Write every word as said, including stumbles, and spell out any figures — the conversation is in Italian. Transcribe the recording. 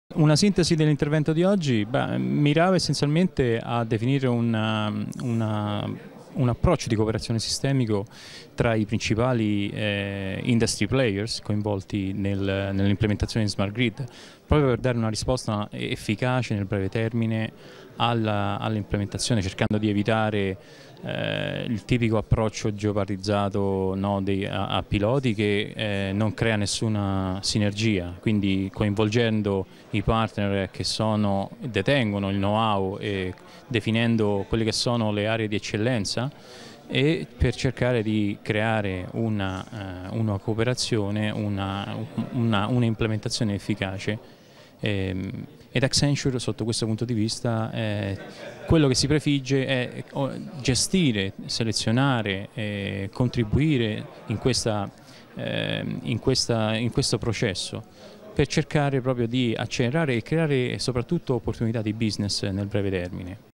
Una sintesi dell'intervento di oggi beh, mirava essenzialmente a definire una, una, un approccio di cooperazione sistemico tra i principali eh, industry players coinvolti nel, nell'implementazione di Smart Grid, proprio per dare una risposta efficace nel breve termine all'implementazione, cercando di evitare eh, il tipico approccio geopartizzato, no, dei, a, a piloti che eh, non crea nessuna sinergia, quindi coinvolgendo i partner che sono, detengono il know-how e definendo quelle che sono le aree di eccellenza, e per cercare di creare una, uh, una cooperazione, una, una, una implementazione efficace. Ehm, ed Accenture sotto questo punto di vista eh, quello che si prefigge è gestire, selezionare e contribuire in, questa, eh, in, questa, in questo processo per cercare proprio di accelerare e creare soprattutto opportunità di business nel breve termine.